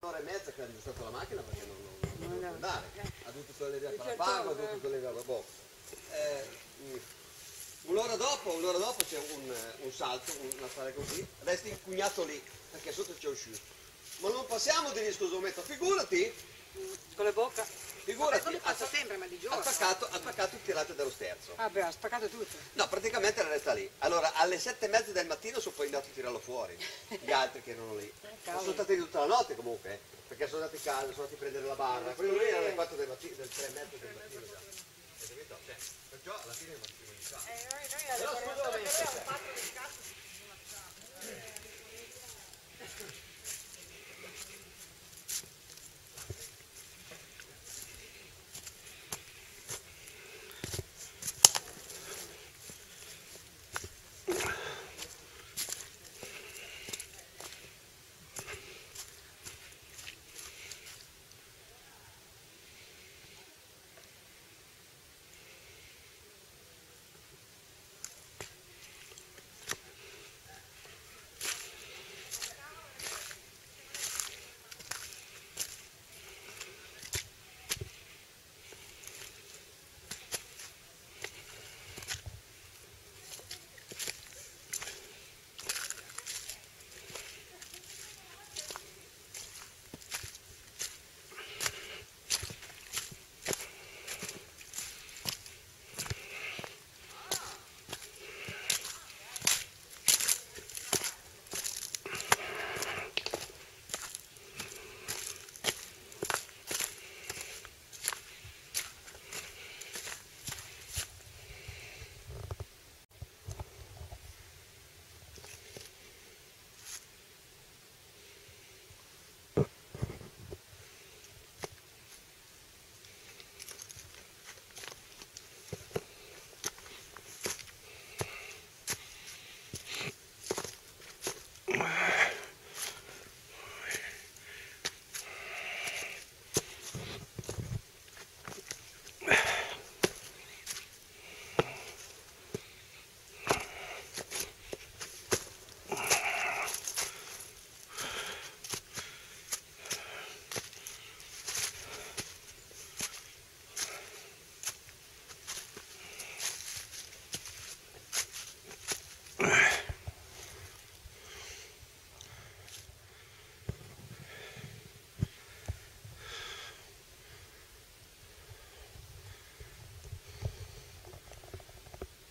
Un'ora e mezza che ha aggiustato la macchina perché non può andare. Ha dovuto togliere la pago, ha dovuto togliere la boh. Un'ora dopo c'è un salto, una strada così, resti incugnato lì, perché sotto c'è uscito. Ma non passiamo di riscosometro, figurati! Con le bocca? Figurati, Vabbè, passa sempre, ma di giorno. attaccato il tirante dello sterzo. Ah beh, ha spaccato tutto. No, praticamente resta lì. Allora, alle 7:30 del mattino sono poi andato a tirarlo fuori, gli altri che erano lì. Sono stati lì tutta la notte comunque, perché sono andati a casa, sono andati a prendere la barra. Quello lì era alle 4 del mattino, del 3:30 del mattino già. Hai capito? Cioè, perciò alla fine è un mattino di casa. Però scusa,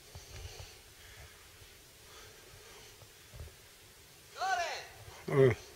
Mm.